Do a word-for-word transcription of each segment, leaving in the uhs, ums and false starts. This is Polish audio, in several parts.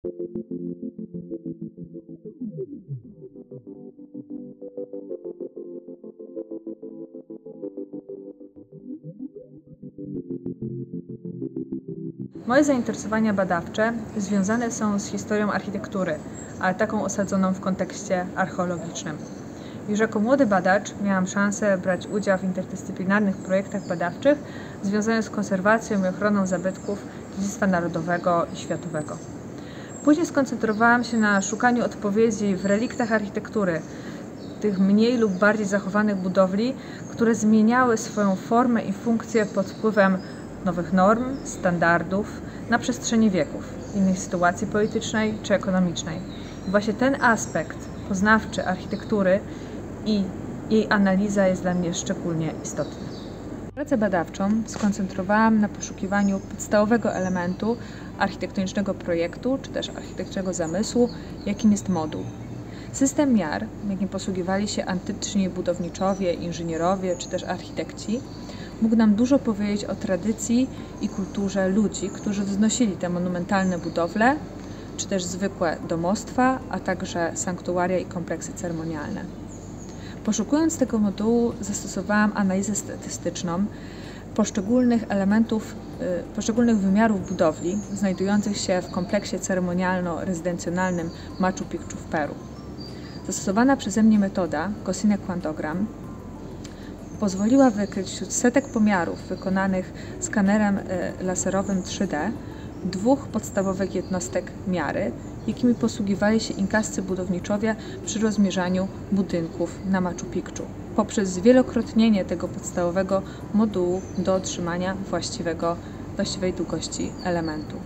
Moje zainteresowania badawcze związane są z historią architektury, ale taką osadzoną w kontekście archeologicznym. Już jako młody badacz miałam szansę brać udział w interdyscyplinarnych projektach badawczych związanych z konserwacją i ochroną zabytków dziedzictwa narodowego i światowego. Później skoncentrowałam się na szukaniu odpowiedzi w reliktach architektury, tych mniej lub bardziej zachowanych budowli, które zmieniały swoją formę i funkcję pod wpływem nowych norm, standardów na przestrzeni wieków, innej sytuacji politycznej czy ekonomicznej. I właśnie ten aspekt poznawczy architektury i jej analiza jest dla mnie szczególnie istotna. Pracę badawczą skoncentrowałam na poszukiwaniu podstawowego elementu architektonicznego projektu, czy też architektonicznego zamysłu, jakim jest moduł. System miar, jakim posługiwali się antyczni budowniczowie, inżynierowie, czy też architekci, mógł nam dużo powiedzieć o tradycji i kulturze ludzi, którzy wznosili te monumentalne budowle, czy też zwykłe domostwa, a także sanktuaria i kompleksy ceremonialne. Poszukując tego modułu, zastosowałam analizę statystyczną poszczególnych elementów, poszczególnych wymiarów budowli znajdujących się w kompleksie ceremonialno-rezydencjonalnym Machu Picchu w Peru. Zastosowana przeze mnie metoda Gaussian-Quantogram pozwoliła wykryć wśród setek pomiarów wykonanych skanerem laserowym trzy D dwóch podstawowych jednostek miary, jakimi posługiwali się inkascy budowniczowie przy rozmierzaniu budynków na Machu Picchu, poprzez zwielokrotnienie tego podstawowego modułu do otrzymania właściwego, właściwej długości elementu.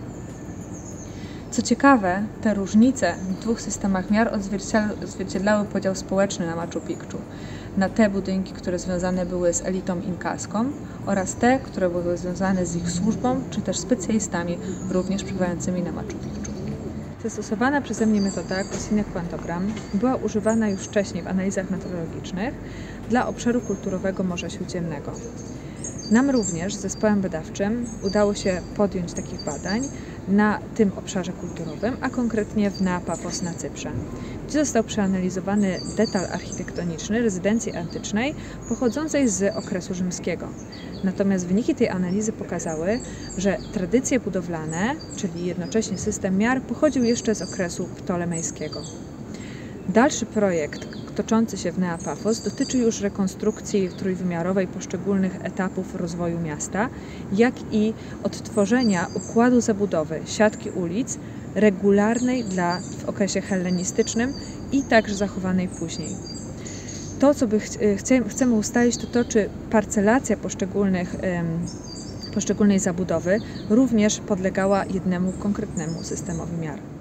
Co ciekawe, te różnice w dwóch systemach miar odzwierciedlały podział społeczny na Machu Picchu na te budynki, które związane były z elitą inkaską oraz te, które były związane z ich służbą czy też specjalistami również przebywającymi na Machu Picchu. Zastosowana przeze mnie metoda Gaussian-Quantogram była używana już wcześniej w analizach metodologicznych dla obszaru kulturowego Morza Śródziemnego. Nam również z zespołem badawczym udało się podjąć takich badań na tym obszarze kulturowym, a konkretnie w Nea Paphos na Cyprze, gdzie został przeanalizowany detal architektoniczny rezydencji antycznej pochodzącej z okresu rzymskiego. Natomiast wyniki tej analizy pokazały, że tradycje budowlane, czyli jednocześnie system miar, pochodził jeszcze z okresu ptolemejskiego. Dalszy projekt toczący się w Nea Paphos dotyczy już rekonstrukcji trójwymiarowej poszczególnych etapów rozwoju miasta, jak i odtworzenia układu zabudowy siatki ulic regularnej dla, w okresie hellenistycznym i także zachowanej później. To, co by ch chcemy ustalić, to to, czy parcelacja poszczególnych, poszczególnej zabudowy również podlegała jednemu konkretnemu systemowi miar.